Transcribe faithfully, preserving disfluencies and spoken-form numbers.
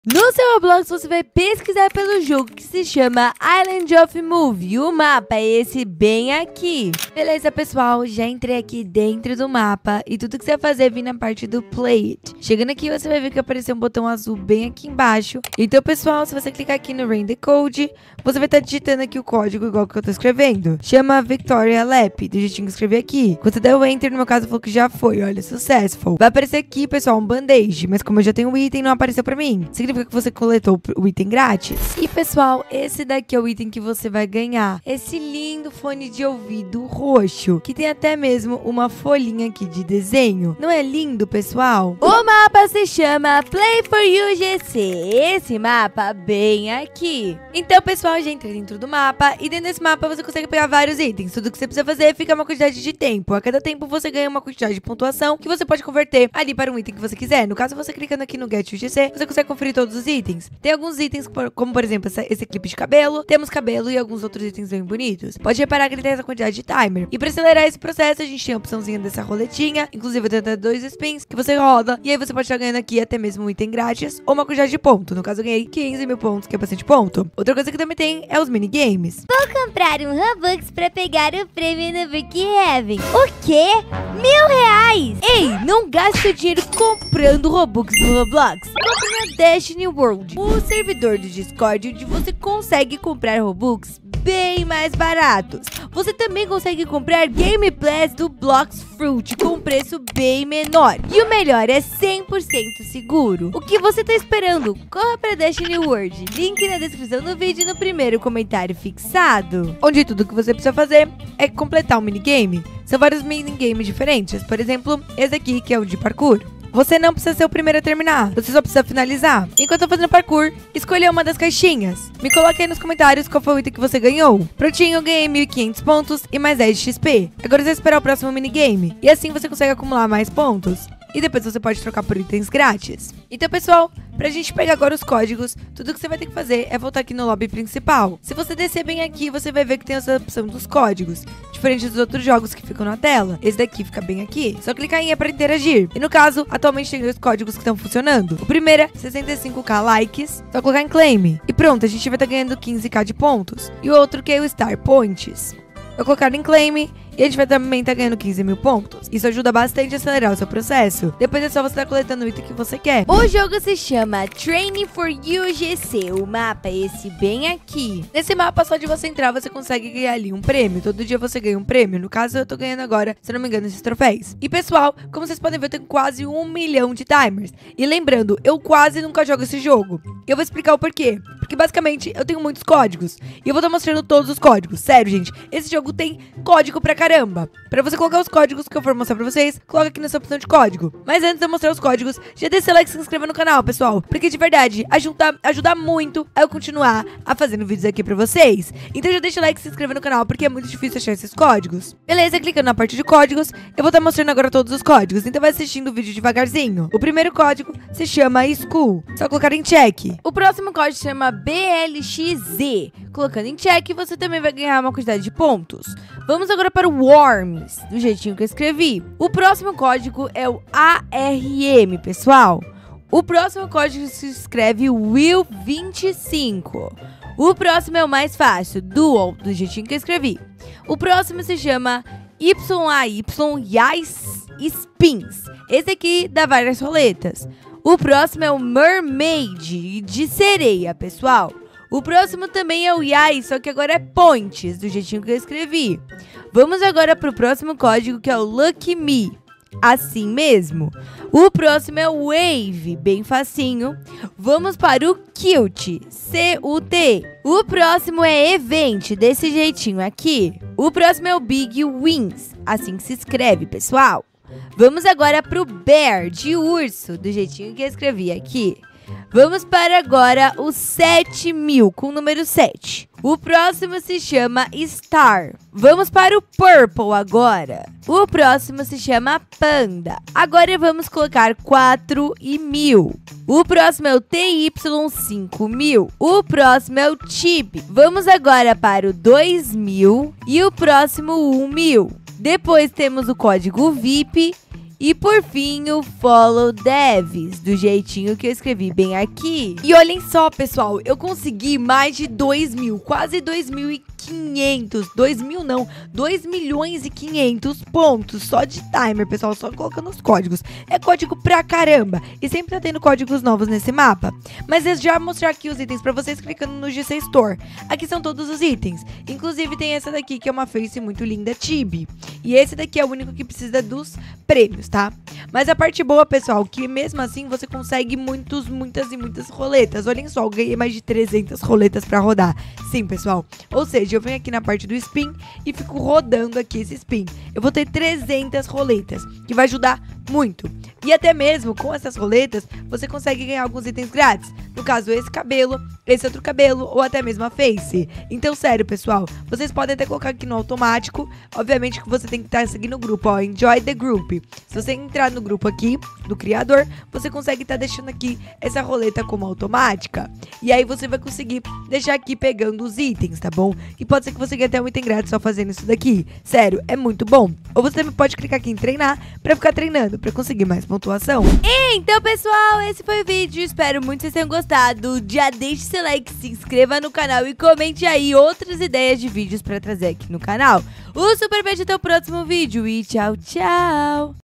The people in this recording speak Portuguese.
No seu Roblox, você vai pesquisar pelo jogo que se chama Island of Move. E o mapa é esse bem aqui. Beleza, pessoal? Já entrei aqui dentro do mapa. E tudo que você vai fazer é vir na parte do Play It. Chegando aqui, você vai ver que apareceu um botão azul bem aqui embaixo. Então, pessoal, se você clicar aqui no Render Code, você vai estar digitando aqui o código igual que eu tô escrevendo. Chama Victoria Lap, do jeitinho que eu escrevi aqui. Quando você der o Enter, no meu caso, falou que já foi. Olha, successful. Vai aparecer aqui, pessoal, um band-aid. Mas como eu já tenho o item, não apareceu pra mim. Significa que você coletou o item grátis. E pessoal, esse daqui é o item que você vai ganhar. Esse lindo fone de ouvido roxo, que tem até mesmo uma folhinha aqui de desenho. Não é lindo, pessoal? O mapa se chama Play for You G C. Esse mapa bem aqui. Então, pessoal, já entrei dentro do mapa. E dentro desse mapa você consegue pegar vários itens. Tudo que você precisa fazer é ficar uma quantidade de tempo. A cada tempo você ganha uma quantidade de pontuação que você pode converter ali para um item que você quiser. No caso, você clicando aqui no Get U G C, você consegue conferir todos os itens. Tem alguns itens, como por exemplo, essa, esse clipe de cabelo. Temos cabelo e alguns outros itens bem bonitos. Pode reparar que ele tem essa quantidade de timer. E para acelerar esse processo, a gente tem a opçãozinha dessa roletinha. Inclusive, tem até dois spins que você roda. E aí você pode estar ganhando aqui até mesmo um item grátis ou uma quantidade de ponto. No caso, eu ganhei quinze mil pontos, que é bastante ponto. Outra coisa que também tem é os minigames. Vou comprar um Robux pra pegar o prêmio no Book Heaven. O quê? Mil reais? Ei, não gaste seu dinheiro comprando Robux no Roblox. Compre na Destiny World, o servidor do Discord, onde você consegue comprar Robux bem mais baratos. Você também consegue comprar Game Pass do Blox Fruit com preço bem menor. E o melhor, é cem por cento seguro. O que você tá esperando? Corra para Destiny World. Link na descrição do vídeo e no primeiro comentário fixado. Onde tudo que você precisa fazer é completar um minigame. São vários minigames diferentes. Por exemplo, esse aqui que é o de parkour. Você não precisa ser o primeiro a terminar, você só precisa finalizar. Enquanto eu tô fazendo parkour, escolha uma das caixinhas. Me coloque aí nos comentários qual foi o item que você ganhou. Prontinho, eu ganhei mil e quinhentos pontos e mais dez de X P. Agora você vai esperar o próximo minigame. E assim você consegue acumular mais pontos. E depois você pode trocar por itens grátis. Então, pessoal, pra gente pegar agora os códigos, tudo que você vai ter que fazer é voltar aqui no lobby principal. Se você descer bem aqui, você vai ver que tem essa opção dos códigos, diferente dos outros jogos que ficam na tela. Esse daqui fica bem aqui. Só clicar em E para interagir. E no caso, atualmente tem dois códigos que estão funcionando. O primeiro é sessenta e cinco K likes. Só colocar em claim. E pronto, a gente vai estar ganhando quinze K de pontos. E o outro que é o Star Points. Vou colocar em claim e a gente vai também estar ganhando quinze mil pontos. Isso ajuda bastante a acelerar o seu processo. Depois é só você estar coletando o item que você quer. O jogo se chama Training for U G C. O mapa é esse bem aqui. Nesse mapa, só de você entrar, você consegue ganhar ali um prêmio. Todo dia você ganha um prêmio. No caso, eu tô ganhando agora, se não me engano, esses troféus. E pessoal, como vocês podem ver, eu tenho quase um milhão de timers. E lembrando, eu quase nunca jogo esse jogo. E eu vou explicar o porquê. Porque basicamente, eu tenho muitos códigos. E eu vou estar mostrando todos os códigos. Sério, gente. Esse jogo tem código pra caramba. Pra você colocar os códigos que eu for mostrar pra vocês, coloca aqui nessa opção de código. Mas antes de eu mostrar os códigos, já deixa o like e se inscreva no canal, pessoal. Porque de verdade, ajuda, ajuda muito a eu continuar a fazendo vídeos aqui pra vocês. Então já deixa o like e se inscreva no canal, porque é muito difícil achar esses códigos. Beleza, clicando na parte de códigos, eu vou estar mostrando agora todos os códigos. Então vai assistindo o vídeo devagarzinho. O primeiro código se chama School. Só colocar em check. O próximo código se chama B L X Z. Colocando em check, você também vai ganhar uma quantidade de pontos. Vamos agora para o Worms, do jeitinho que eu escrevi. O próximo código é o A R M, pessoal. O próximo código se escreve Will vinte e cinco. O próximo é o mais fácil, Dual, do jeitinho que eu escrevi. O próximo se chama Y A Y Yais Spins. Esse aqui dá várias roletas. O próximo é o Mermaid, de sereia, pessoal. O próximo também é o Yai, só que agora é Points, do jeitinho que eu escrevi. Vamos agora para o próximo código, que é o Lucky Me. Assim mesmo. O próximo é o Wave, bem facinho. Vamos para o Cute, C U T. O próximo é Event, desse jeitinho aqui. O próximo é o Big Wings, assim que se escreve, pessoal. Vamos agora para o Bear, de urso, do jeitinho que eu escrevi aqui. Vamos para agora o sete mil, com o número sete. O próximo se chama Star. Vamos para o Purple agora. O próximo se chama Panda. Agora vamos colocar quatro e mil. O próximo é o T Y cinco mil. O próximo é o Chip. Vamos agora para o dois mil e o próximo um mil. Depois temos o código V I P E por fim, o Follow Devs, do jeitinho que eu escrevi bem aqui. E olhem só, pessoal, eu consegui mais de dois mil, quase dois mil e quinhentos, dois mil não, dois milhões e quinhentos pontos só de timer, pessoal, só colocando os códigos. É código pra caramba, e sempre tá tendo códigos novos nesse mapa. Mas eu já vou mostrar aqui os itens pra vocês clicando no G C Store. Aqui são todos os itens, inclusive tem essa daqui que é uma face muito linda, Tibi. E esse daqui é o único que precisa dos prêmios, tá? Mas a parte boa, pessoal, que mesmo assim você consegue muitos, muitas e muitas roletas. Olhem só, eu ganhei mais de trezentas roletas pra rodar. Sim, pessoal, ou seja, eu venho aqui na parte do spin e fico rodando aqui esse spin. Eu vou ter trezentas roletas, que vai ajudar muito. E até mesmo com essas roletas, você consegue ganhar alguns itens grátis. No caso, esse cabelo, esse outro cabelo ou até mesmo a face. Então, sério, pessoal, vocês podem até colocar aqui no automático. Obviamente que você tem que estar seguindo o grupo, ó, Enjoy the Group. Se você entrar no grupo aqui, do criador, você consegue estar deixando aqui essa roleta como automática. E aí você vai conseguir deixar aqui pegando os itens, tá bom? E pode ser que você ganhe até um item grátis só fazendo isso daqui. Sério, é muito bom. Ou você também pode clicar aqui em treinar pra ficar treinando, pra conseguir mais pontuação. Então, pessoal, esse foi o vídeo. Espero muito que vocês tenham gostado. Já deixe seu like, se inscreva no canal e comente aí outras ideias de vídeos pra trazer aqui no canal. Um super beijo, até o próximo vídeo e tchau, tchau!